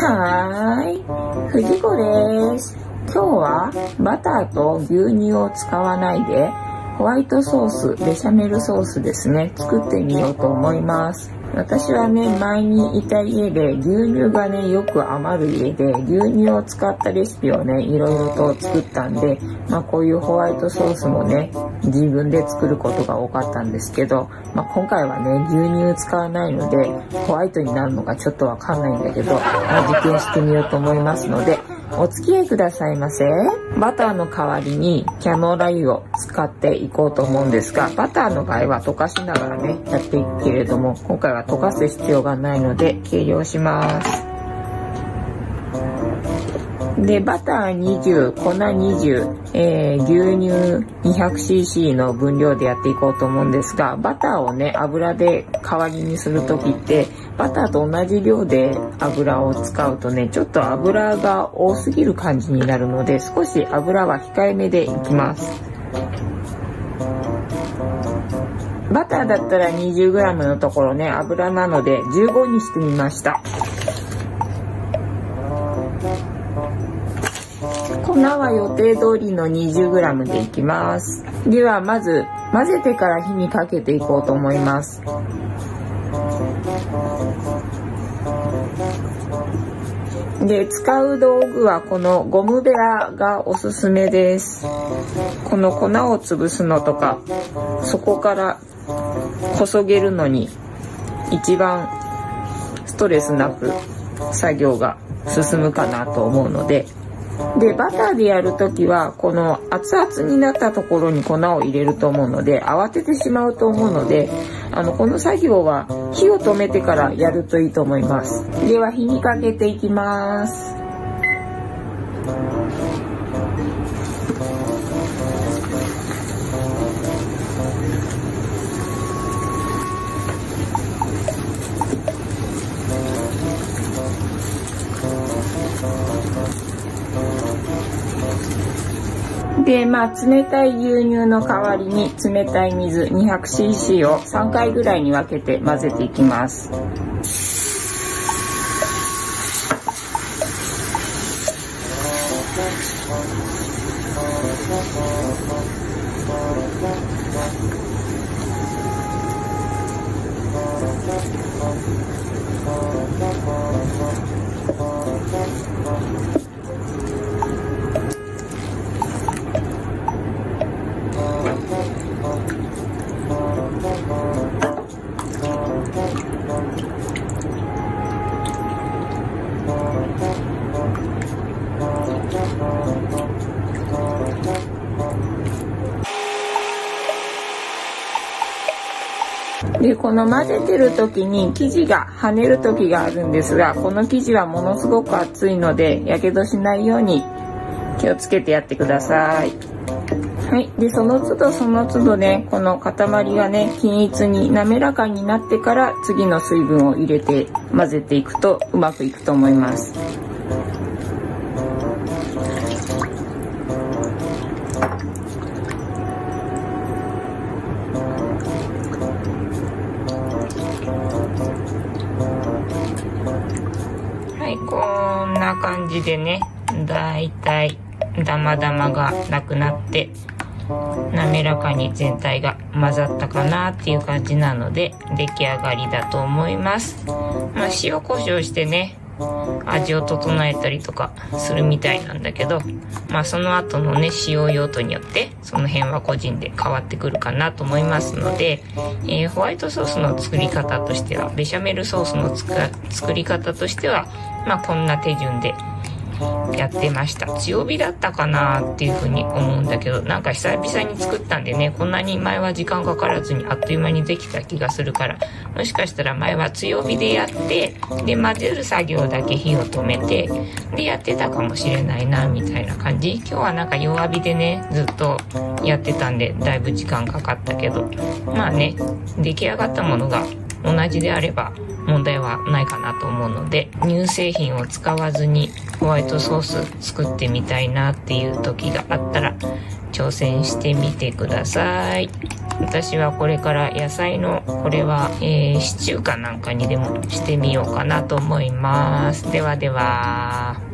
はーい、藤子です。今日はバターと牛乳を使わないでホワイトソース、ベシャメルソースですね、作ってみようと思います。私はね、前にいた家で牛乳がね、よく余る家で牛乳を使ったレシピをね、いろいろと作ったんで、こういうホワイトソースもね、自分で作ることが多かったんですけど、今回はね、牛乳使わないので、ホワイトになるのがちょっとわかんないんだけど、実験してみようと思いますので、お付き合いくださいませ。バターの代わりにキャノーラ油を使っていこうと思うんですが、バターの場合は溶かしながらね、やっていくけれども、今回は溶かす必要がないので計量します。で、バター20、粉20、牛乳 200cc の分量でやっていこうと思うんですが、バターをね、油で代わりにするときって、バターと同じ量で油を使うとね、ちょっと油が多すぎる感じになるので、少し油は控えめでいきます。バターだったら 20g のところね、油なので15にしてみました。粉は予定通りの 20g でいきます。ではまず混ぜてから火にかけていこうと思います。で、使う道具はこのゴムベラがおすすめです。この粉を潰すのとか、そこからこそげるのに一番ストレスなく作業が進むかなと思うので、で、バターでやるときはこの熱々になったところに粉を入れると思うので、慌ててしまうと思うので、この作業は火を止めてからやるといいと思います。では火にかけていきます。で、冷たい牛乳の代わりに冷たい水 200cc を3回ぐらいに分けて混ぜていきます。で、この混ぜてる時に生地が跳ねる時があるんですが、この生地はものすごく熱いので、やけどしないように気をつけてやってください。はい。で、その都度その都度ね、この塊がね、均一に滑らかになってから次の水分を入れて混ぜていくとうまくいくと思います。こんな感じでね、だいたいダマダマがなくなって滑らかに全体が混ざったかなっていう感じなので出来上がりだと思います。塩コショウしてね、味を整えたりとかするみたいなんだけど、その後のね、使用用途によってその辺は個人で変わってくるかなと思いますので、ホワイトソースの作り方としては、ベシャメルソースの作り方としては、こんな手順でやってました。強火だったかなっていうふうに思うんだけど、なんか久々に作ったんでね、こんなに前は時間かからずにあっという間にできた気がするから、もしかしたら前は強火でやって、で混ぜる作業だけ火を止めてでやってたかもしれないなみたいな感じ。今日はなんか弱火でねずっとやってたんでだいぶ時間かかったけど、出来上がったものが同じであれば問題はないかなと思うので、乳製品を使わずにホワイトソース作ってみたいなっていう時があったら挑戦してみてください。私はこれから野菜のこれは、シチューかなんかにでもしてみようかなと思います。ではでは。